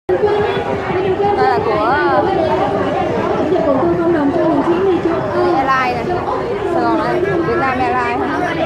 Đây là của Airlines này, Sài Gòn này, Việt Nam Airlines.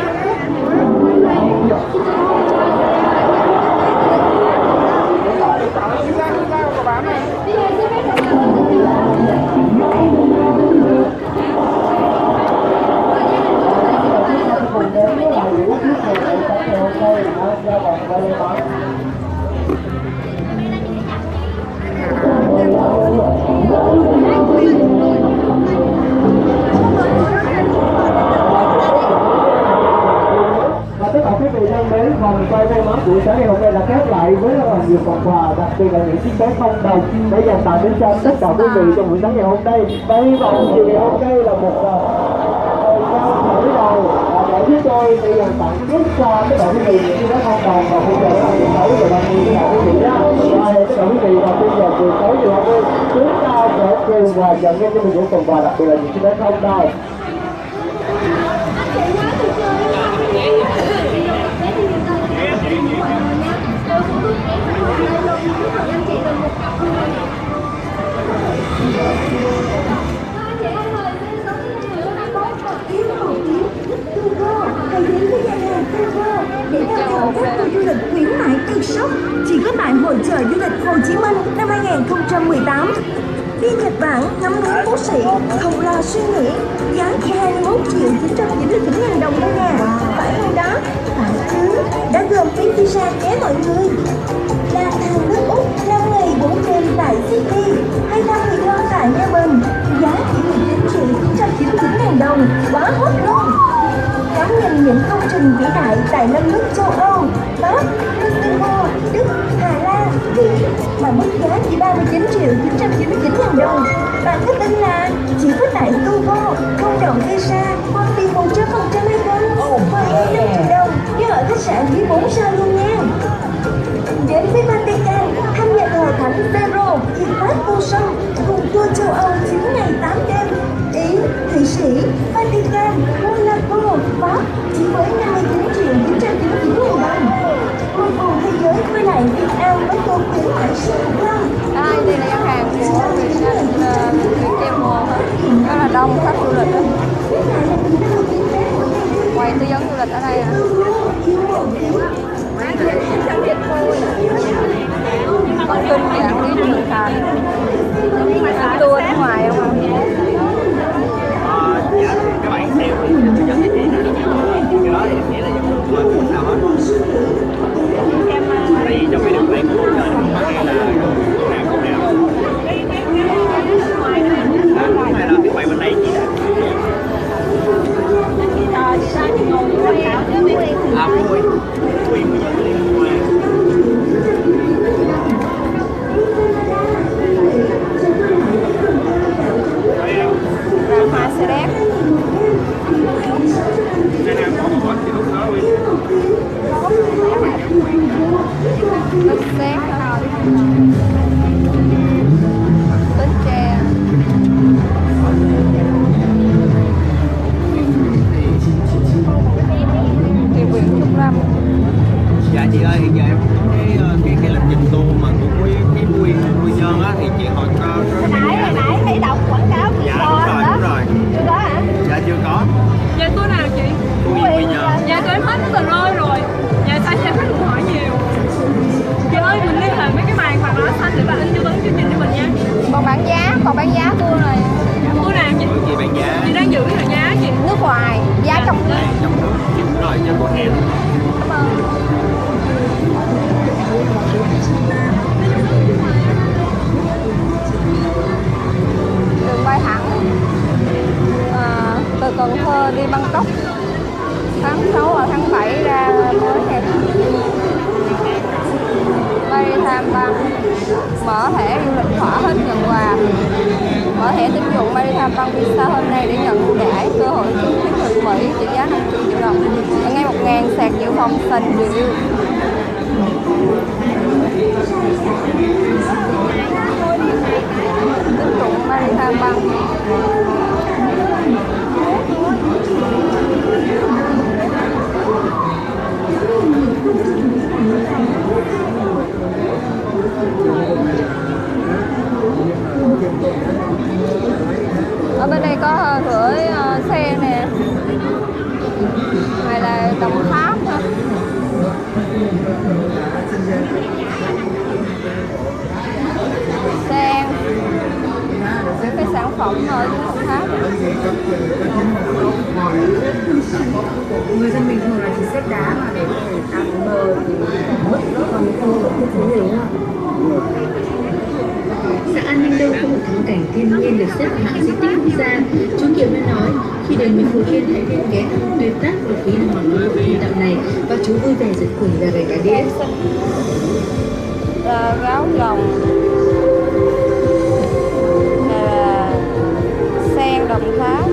Vòng quay may mắn buổi sáng ngày hôm nay là khép lại với nhiều phần quà, đặc biệt là những chiếc vé không đồng để dành tặng đến cho tất cả quý vị trong buổi sáng ngày hôm nay. Và hy vọng chiều ngày hôm nay là một thời gian khởi đầu để chúng tôi để dành tặng tiếp cho tất cả quý vị những chiếc vé không đồng và bây giờ là 16:30 tất cả quý vị nhé. Và tất cả quý vị và bây giờ 16:30 chúng ta sẽ cùng và nhận ngay cho mình những phần quà, đặc biệt là những chiếc vé không đồng. Để tham khảo các tour du lịch khuyến mãi cực sốc chỉ có tại Hội chợ du lịch Hồ Chí Minh năm 2018. Đi Nhật Bản ngắm núi Phú Sĩ không lo suy nghĩ, giá chỉ 21.999.000 đồng thôi nè. Phải không đó? Phải chứ. Đã gồm phí visa nhé mọi người. Lang thang nước Úc 5 ngày 4 đêm tại Sydney hay thăm người thân tại Melbourne, giá chỉ 19.999.000 đồng. Quá hot luôn. Ngắm nhìn những công trình vĩ đại tại 5 nước châu Âu, Pháp, Singapore, Đức, Hà Lan, Bỉ mà mức giá chỉ 39.999.000 đồng. Bạn có tin là chỉ có tại Tuvo, không đồng visa hoặc tiền 100% hay không? Và 5 triệu đồng như ở khách sạn dưới 4 sao luôn nha. Đến với Vatican, thăm nhà thờ Thánh Phêrô, Hiệp Pháp Vô Song cùng tour châu Âu 9 ngày 8 đêm. Ý, Thụy Sĩ, Vatican, Monaco, Pháp chỉ với 59.999.000 đồng. Cuối cùng thế giới với lại Việt Nam với tour khuyến mãi siêu long. Đây là gian hàng của Viettravel, rất là đông khách du lịch đó. Quay tư vấn du lịch ở đây nè. Con kinh dạng lý trường thành, tour ở ngoài không ạ? Các bạn theo thì hướng dẫn địa chỉ cái đó thì nghĩa là giống như không nào hết. Tại vì trong cái đường link của trời không phải là hàng không nào. Hay là các bạn bên đây chỉ là vui quyền của dân liên quan. Hoa xe đét. Nước xét. Bến Tre. Kỳ quyền Trúc Lâm. Dạ chị ơi, hiện giờ em có cái lịch trình tour mà của cái Quy Nhơn á thì chị hỏi có hồi nãy thấy đọc quảng cáo dạ đúng rồi. Chưa có hả? Dạ chưa có. Dạ tour nào chị? Quy Nhơn. Dạ tụi em hết tờ rơi rồi. Dạ sao chị khách cũng hỏi nhiều. Chị ơi mình liên hệ mấy cái màn hoặc là xanh để bạn in tư vấn chương trình cho mình nha. Còn bán giá tour này. Tour nào chị? Chị bán giá. Chị đang giữ là giá chị. Nước ngoài, giá trong nước. Trong nước. Đúng rồi, cho cô hẹn. Cảm ơn. Đường bay thẳng từ Cần Thơ đi Bangkok, tháng 6 và tháng 7 ra mới nè. Bay tham bang, mở thẻ du lịch thỏa hết nhận quà, mở thẻ tín dụng bay tham bang visa hôm nay để nhận ưu đãi, cơ hội trúng khuyến người Mỹ trị giá 50 triệu đồng, ngay 1.000 sạc dự phòng sành điều. Tín dụng bay tham bang. phẩm ở Đồng Tháp. Người dân bình thường là chỉ xếp đá mà để tạo bờ thì mất, còn không có thiết gì đúng không ạ? Xã An Ninh Đông có một thắng cảnh thiên nhiên được xếp hạng di tích quốc gia. Chú Kiều đã nói khi đến với Phú Yên hãy nên ghé thăm tuyệt tác của khí hoàng lễ hội huy động này và chú vui vẻ giật quỷ và gảy cá đĩa. Gáo rồng, sen Đồng Tháp,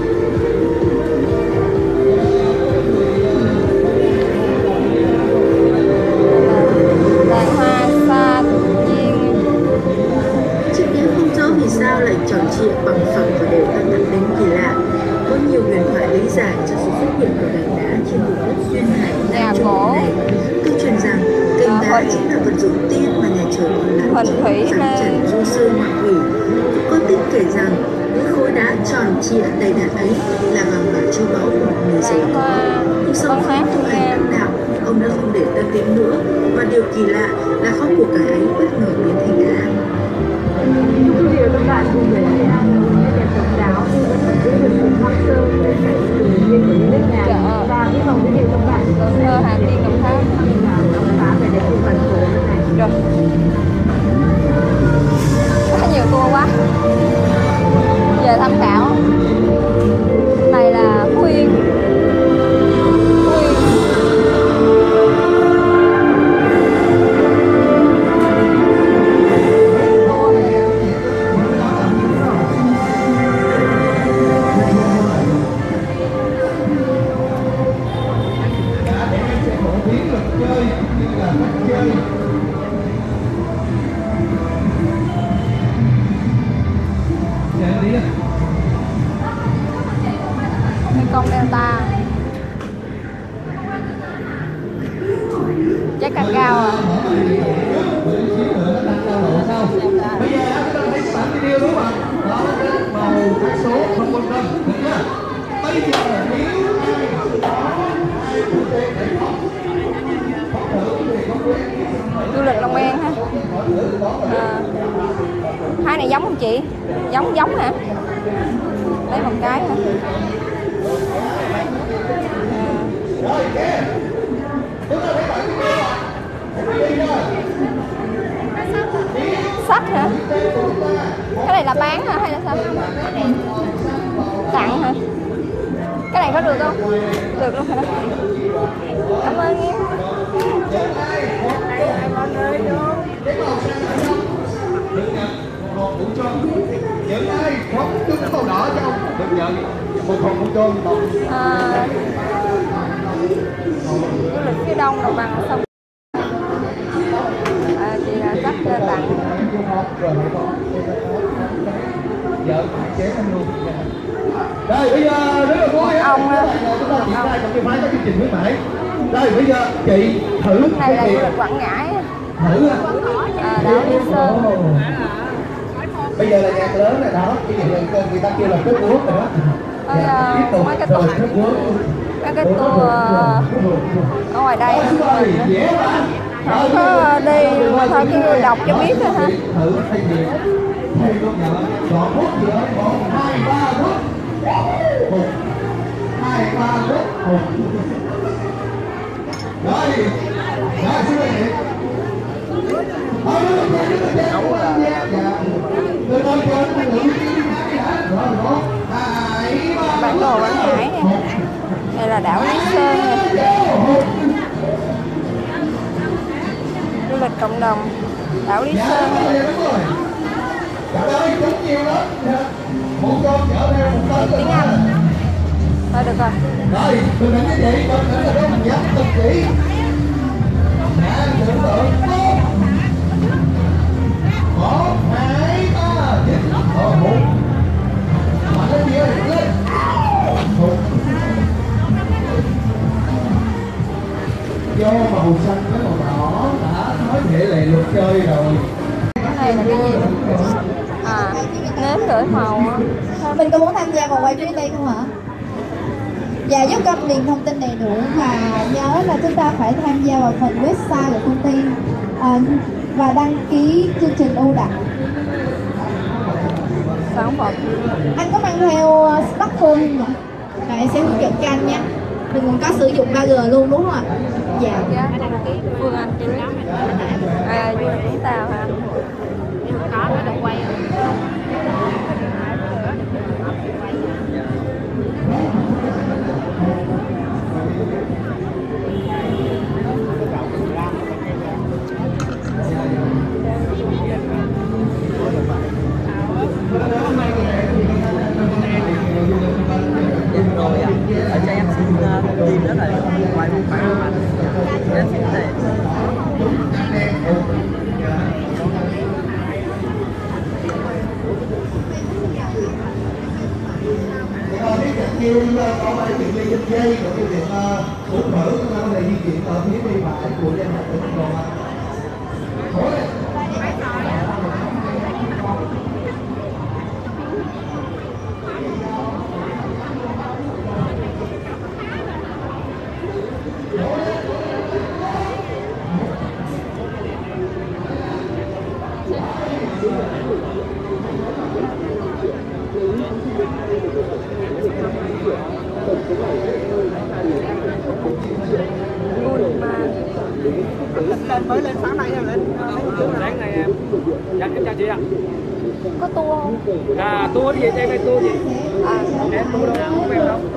làng hoa xa tự nhiên. Chị em không rõ vì sao lại tròn trịa bằng phẳng và đều tăng đặc đến kỳ lạ. Có nhiều huyền thoại lý giải cho sự xuất hiện của gạch đá trên vùng đất duyên hải Nam Trung Bộ này. Tương truyền rằng gạch đá chính là vật dụng tiên mà nhà trời còn lại cho giảm trần du sơn ngoại quỷ. Có tích kể rằng những khối đá tròn trịa đầy đặn ấy là vàng bạc châu báu của một người giàu có. Nhưng sau khi tu hành đắc đạo, ông đã không để tâm đến nữa, và điều kỳ lạ là kho của cải ấy bất ngờ biến thành đá. Thưa quý vị và các bạn, cùng với Nghệ An là một nét đẹp độc đáo như vẫn còn giữ được sự hoang sơ về cảnh tự nhiên của những nếp nhà, và hy vọng quý vị và các bạn Thơ Hà Tiên Đồng Tháp. khám phá về đẹp của thành phố này. Rồi. Có nhiều tour quá. Giờ tham khảo. Này là Phú Yên. Công Delta, chắc càng cao à. Du lịch Long An ha. Hai này giống không chị? Giống hả? Lấy một cái hả? Sách hả? Cái này là bán hả hay là sao? Tặng hả? Cái này có được không? Được luôn hả? Cảm ơn nha. Những ai có chút màu đỏ cho ông được nhận một phần con tôm tổng. Du lịch phía đông đồng bằng sông. Chị là cắt tặng. Vợ chế anh luôn. Rồi bây giờ rất là vui ông chúng ta triển khai trong cái phái các chương trình khuyến mãi. Rồi bây giờ chị thử này là du lịch Quảng Ngãi. Thử Đảo Lý Sơn. Bây giờ là nhạc lớn này đó, người ta kêu là cướp quốc rồi đó. Tiếp tục rồi cướp quốc. Các cái tour ở ngoài đây không có đi mà thôi cứ đọc cho biết thôi hả? Thử thay vì thay con nhỏ chọn phút gì đó 1, 2, 3 phút 1, 2, 3 phút 1. Rồi xin mời chị. Bản đồ Quảng Ngãi nè. Đây là đảo Lý Sơn nè. Du lịch cộng đồng đảo Lý Sơn nè. Tiếng Anh. Thôi được rồi. Rồi, bình tĩnh với chị, bình tĩnh là đó mình dám từng chỉ. Tưởng tượng 1, 2, 3, 9, 1. Mạnh lên chị ơi, lên. 1. Do màu xanh với màu đỏ đã nói thể lệ luật chơi rồi. Cái này là cái gì? Nếm đổi màu. Mình có muốn tham gia vòng quay chuyến đi không hả? Dạ, giúp Câm điền thông tin đầy đủ và nhớ là chúng ta phải tham gia vào phần website của công ty và đăng ký chương trình ưu đãi. sản phẩm. Anh có mang theo smartphone không ạ? Rồi em sẽ hướng dẫn cho anh nhé. Đừng có sử dụng 3G luôn đúng không ạ? Dạ. Phương Anh chưa biết. À, du lịch Vũng Tàu hả? Có được quay. Rồi ạ, ở cho em xin thông tin đó là quay một bản mà em xin để kêu có bài chuyện ly dây dây của cái việc hút mở cái này di chuyển ở phía bên phải của danh hạt của còn ạ. mới lên sáng nay em lên sáng nay em. Dạ em chào chị ạ. Có tour không? À tour gì em đây tour gì? À, Em tour đâu không em đâu.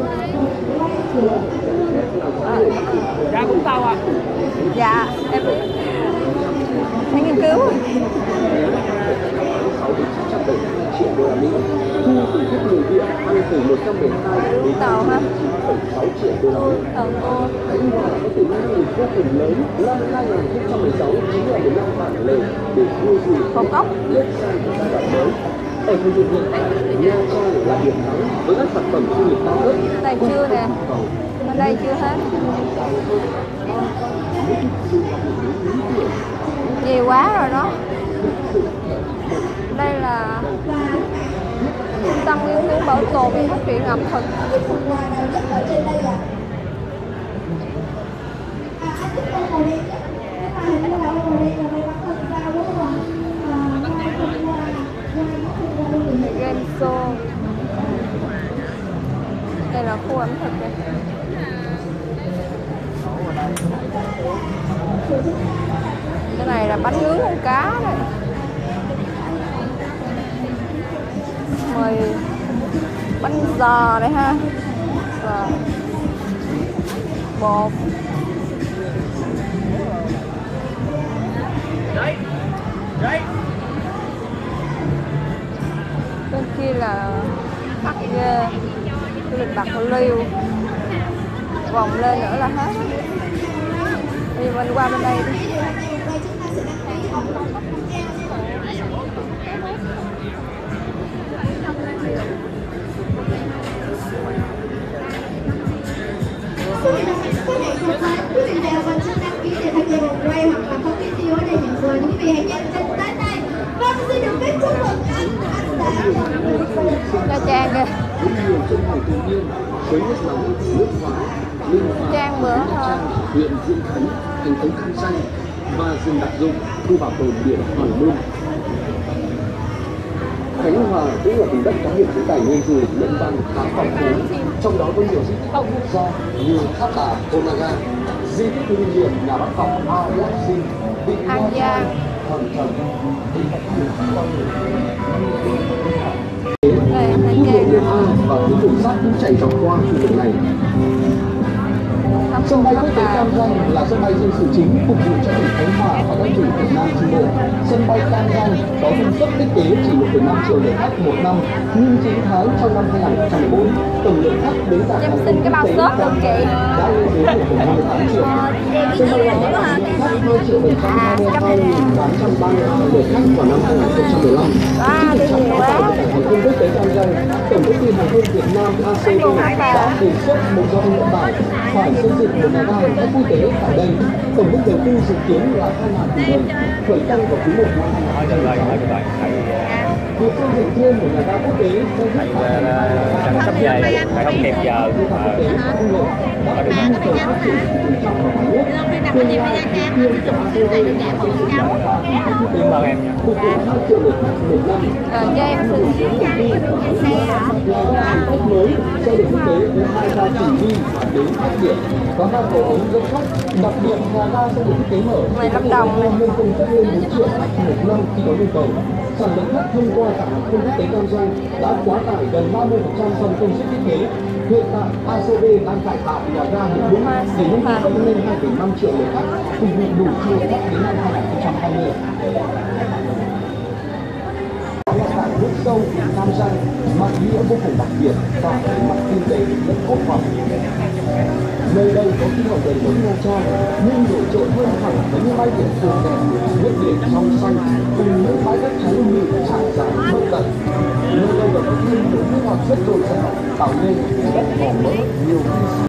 Dạ Vũng Tàu ạ. dạ em thấy nghiên cứu. Vũng Tàu hả? Tàu cô. Phòng ốc. Ở khu vực hiện tại, Nha Trang là điểm nóng với các sản phẩm du lịch cao cấp. Đây chưa nè. Ở đây chưa hết. Nhiều quá rồi đó. Đây là trung tâm nghiên cứu bảo tồn và phát triển ẩm thực. Ở trên đây ạ. Anh thích con màu đen chứ? Cái màu đen là may mắn hơn sao đúng không ạ? Game show. Đây là khu ẩm thực này. Cái này là bánh nướng con cá này. Mời bánh giò đây ha. Giò. Bột. Bên kia là Bắc Ghê, du lịch Bạc Liêu. Vòng lên nữa là hết. Bây giờ mình qua bên đây đi. Quý vị nào còn chưa đăng ký để tham gia vòng quay hoặc là có video ở đây nhận quà thì quý vị hãy nhanh chân tới đây. Vâng, xin được phép chúc mừng anh đã Nha Trang kìa. Trang bữa thôi. Huyện Diên Khánh, thành phố Cam Ranh và rừng đặc dụng khu bảo tồn biển Hòn Môn. Khánh Hòa cũng là vùng đất có hệ thống tài nguyên du lịch nhân văn khá phong phú, trong đó có nhiều di tích quốc gia như tháp bà Onaga, di tích lưu niệm nhà bác học Ayasin, An Giang. Đây là Nha Trang. Và tuyến đường sắt cũng chạy dọc qua khu vực này. Sân bay quốc tế Cam Ranh là sân bay dân sự chính phục vụ cho tỉnh Khánh Hòa và các tỉnh miền Nam Trung Bộ. Sân bay Cam Ranh có công suất thiết kế chỉ 1,5 triệu lượt khách một năm, nhưng 9 tháng trong năm 2014, tổng lượng khách đến cảng Em xin cái bao shop được chị. đã lên đến 1,58 triệu. Sân bay này đã đón khách 2.722.830 lượt khách vào năm 2015. Trên thực trạng báo cáo của cảng hàng không quốc tế Cam Ranh, Tổng công ty hàng không Việt Nam ACV đã đề xuất Bộ Giao thông Vận tải phải xây dựng một nhà ga hành khách quốc tế tại đây. Tổng mức đầu tư dự kiến là 2.000 tỷ đồng, khởi công vào quý 1 năm 2016. Việc xây dựng thêm một nhà ga quốc tế sẽ giúp Trần sắp về phải không kịp giờ. Cảm ơn em nha. Cho em xin khách mới sẽ được quốc tế với 2 ga chỉ huy đến phát triển có 2 cầu ống dẫn khách, đặc biệt nhà ga sẽ được thiết kế mở. Ngoài Lâm Đồng này. Nhân công suất lên 4 triệu khách một năm khi có nhu cầu. Sản lượng khách thông qua cảng hàng không quốc tế Cam Ranh đã quá tải gần 30% so với công suất thiết kế. Hiện tại ACB đang cải tạo nhà ga Hiệp Dũng để nâng cấp lên 2,5 triệu lượt khách, phục vụ đủ cho khách đến năm 2020. Cảng nước sâu Cam Ranh mang ý nghĩa vô cùng đặc biệt cả về mặt kinh tế lẫn quốc phòng. Nơi đây có khí hậu đầy giống Nha Trang nhưng nổi trội hơn hẳn với những bãi biển tươi đẹp, nước biển trong xanh cùng những bãi đất trắng mịn trải dài bất tận. Nơi đây còn có thêm những nước ngọt rất dồi dào tạo nên đất màu mỡ nhiều